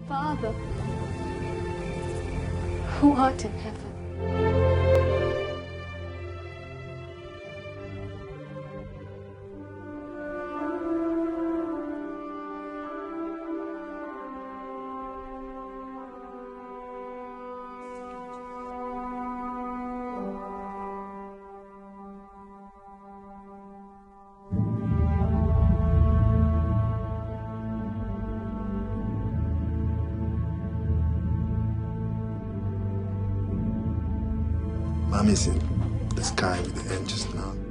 Father, who art in heaven. Mommy's in the sky with the angels now.